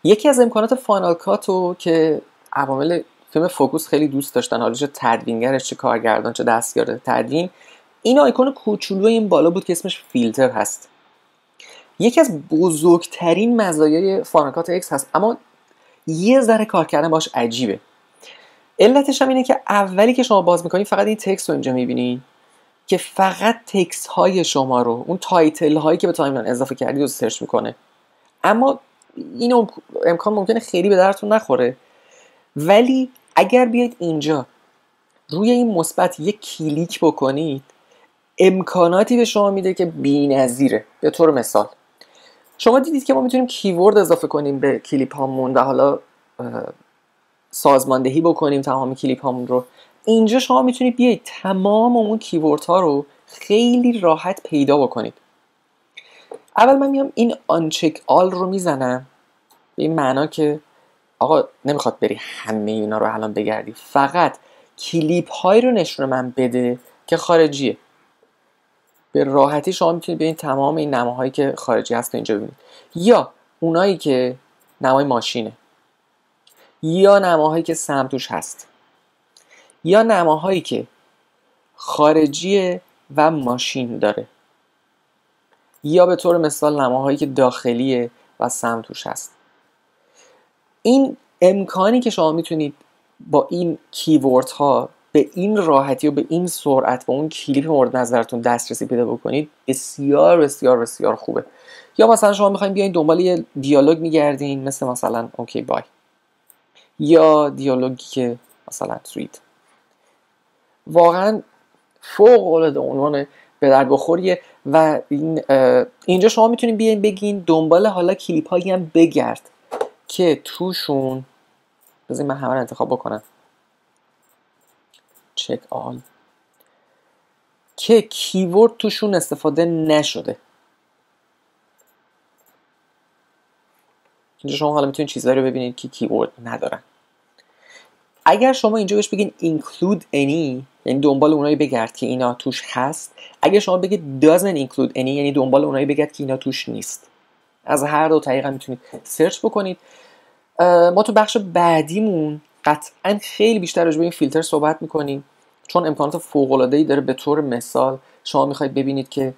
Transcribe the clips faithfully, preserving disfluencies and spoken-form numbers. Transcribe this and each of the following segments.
یکی از امکانات فاینال کاتو که عوامل فیلم فوکوس خیلی دوست داشتن، حالا چه تدوینگرش چه کارگردان چه دستیار تدوین، این آیکون کوچولو این بالا بود که اسمش فیلتر هست. یکی از بزرگترین مزایای فاینال کات اکس هست، اما یه ذره کار کردن باش عجیبه. علتش هم اینه که اولی که شما باز میکنی فقط این تکست رو اینجا میبینی که فقط تکست های شما رو، اون تایتل هایی که به تایملاین اضافه کردی رو سرچ میکنه. اما این امکان ممکنه خیلی به درتون نخوره، ولی اگر بیاید اینجا روی این مثبت یک کلیک بکنید امکاناتی به شما میده که بی‌نظیره. به طور مثال شما دیدید که ما میتونیم کیورد اضافه کنیم به کلیپ هامون و حالا سازماندهی بکنیم تمام کلیپ هامون رو. اینجا شما میتونید بیاید تمام اون کیورد ها رو خیلی راحت پیدا بکنید. اول من میام این آنچک آل رو میزنم به این معنا که آقا نمیخواد بری همه اینا رو الان بگردی، فقط کلیپ های رو نشون من بده که خارجیه. به راحتی شما میتونید ببینید تمام این نماهایی که خارجی هست اینجا ببینید، یا اونایی که نمای ماشینه، یا نماهایی که سم توش هست، یا نماهایی که خارجیه و ماشین داره، یا به طور مثال نماهایی که داخلیه و سم توش هست. این امکانی که شما میتونید با این کیورد ها به این راحتی و به این سرعت با اون کلیپ مورد نظرتون دسترسی پیدا بکنید بسیار بسیار بسیار خوبه. یا مثلا شما میخواین بیاین دنبال یه دیالوگ میگردین، مثل مثلا اوکی بای، یا دیالوگی که مثلا سویت، واقعا فوق العاده عنوان به درد بخوریه. و این اینجا شما میتونید بیاین بگین دنبال حالا کلیپ هایی هم بگرد که توشون، بذارید من همه رو انتخاب بکنم، چک آل، که کیورد توشون استفاده نشده. اینجا شما حالا میتونید چیزایی رو ببینید که کیورد ندارن. اگر شما اینجا بهش بگین include any، یعنی دنبال اونایی بگرد که اینا توش هست. اگر شما بگید doesn't include any، یعنی دنبال اونایی بگرد که اینا توش نیست. از هر دو طریقا میتونید سرچ بکنید. ما تو بخش بعدیمون قطعا خیلی بیشتر راجع به این فیلتر صحبت میکنیم، چون امکانات فوق‌العاده‌ای داره. به طور مثال شما میخواید ببینید که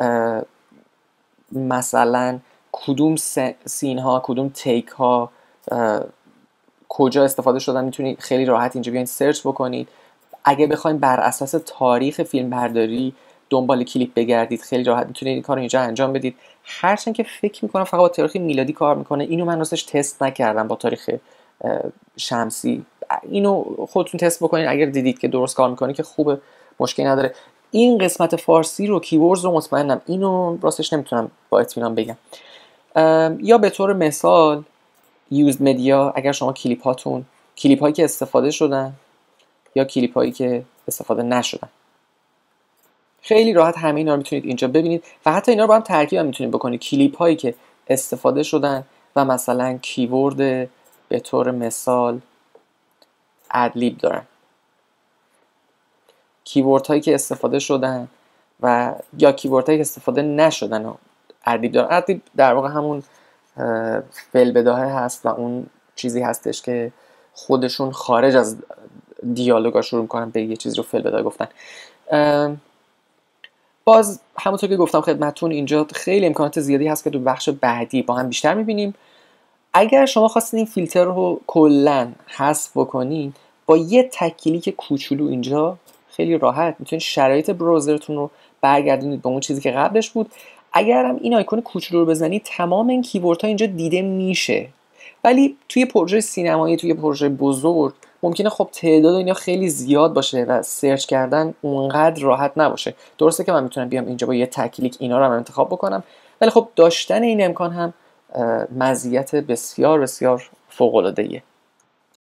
مثلا کدوم سین ها، کدوم تیک ها کجا استفاده شدن، میتونید خیلی راحت اینجا بیاین سرچ بکنید. اگه بخواید بر اساس تاریخ فیلم برداری دنبال کلیپ بگردید خیلی راحت میتونید این کارو اینجا انجام بدید. هرچند که فکر میکنم فقط با تاریخ میلادی کار میکنه، اینو من راستش تست نکردم با تاریخ شمسی. اینو خودتون تست بکنید، اگر دیدید که درست کار میکنه که خوبه، مشکلی نداره. این قسمت فارسی رو کیوردز رو مطمئنم اینو راستش نمیتونم با اطمینان بگم. یا به طور مثال یوزد مدیا، اگر شما کلیپ هاتون کلیپ هایی که استفاده شدن یا کلیپ هایی که استفاده نشدن، خیلی راحت همه اینا رو میتونید اینجا ببینید و حتی اینا رو با هم ترکیب هم میتونید بکنید. کلیپ هایی که استفاده شدن و مثلا کیورد به طور مثال ادلیب دارن، کیورد هایی که استفاده شدن و یا کیورد هایی که استفاده نشدن و ادلیب دارن. ادلیب در واقع همون فعل بداهه هست و اون چیزی هستش که خودشون خارج از دیالوگا شروع میکنن به یه چیزی رو فعل بداهه گفتن. باز همونطور که گفتم خدمتتون اینجا خیلی امکانات زیادی هست که تو بخش بعدی با هم بیشتر میبینیم. اگر شما خواستید این فیلتر رو کلاً حذف بکنید با یه تک کلیک کوچولو اینجا خیلی راحت میتونید شرایط براوزرتون رو برگردونید به اون چیزی که قبلش بود. اگر هم این آیکون کوچولو رو بزنید تمام این کیوردها اینجا دیده میشه. ولی توی پروژه سینمایی، توی پروژه بزرگ ممکنه خب تعداد اینا خیلی زیاد باشه و سرچ کردن اونقدر راحت نباشه. درسته که من میتونم بیام اینجا با یه تک کلیک اینا رو هم انتخاب بکنم، ولی خب داشتن این امکان هم مزیت بسیار بسیار فوق العاده ایه.